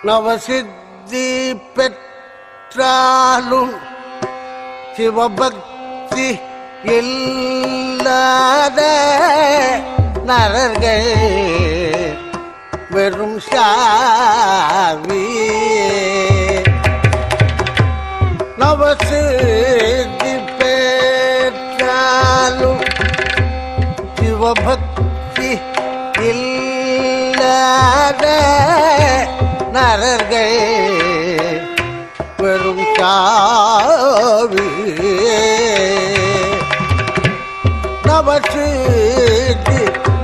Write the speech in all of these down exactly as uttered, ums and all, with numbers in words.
நவசித்தி பெற்றாலும் சிவபக்தி இல்லாத நரர்கள் வெறும் சாவி. நவசித்தி பெற்றாலும் சிவபக்தி இல்லாத நரர்கள் வெறும் சாவி. நவசித்தி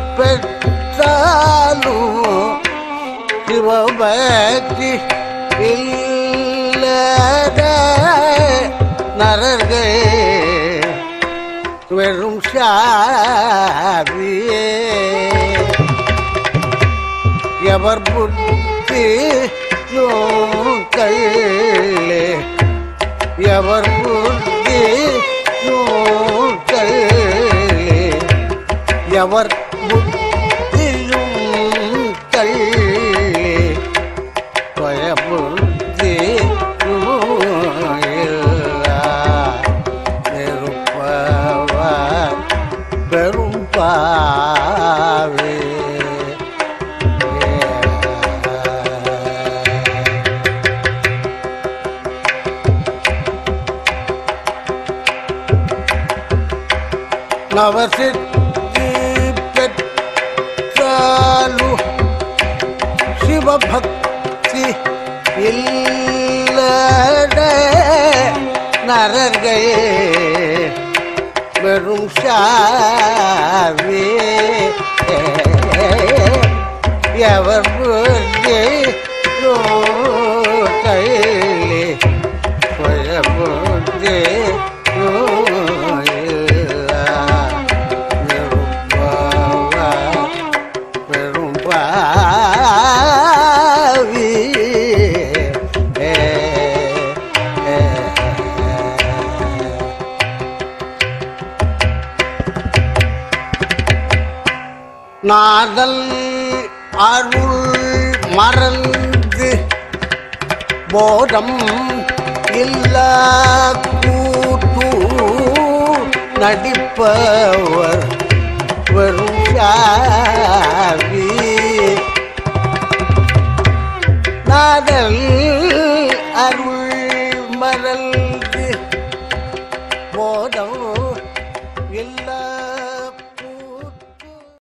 பெற்றாலும் சிவபக்தி இல்லாத நரர்கள் வெறும் சாவியே. எவர் புத்தி நூல்களே எவர் புத்தி நூல்களே எவர் புத்தியும் கள்ளே பயபுத்தி நெருப்பவர் பெரும் பாவே. நவசித்தி பெற்றாலும் சிவபக்தி இல்லாத நரர்கள் வெறும் சாவி. எவர் புத்தி நூல்களே பயபுத்தி நாதல் அருள் மறந்து போதம் இல்லா கூத்து நடிப்பவர் வெறும்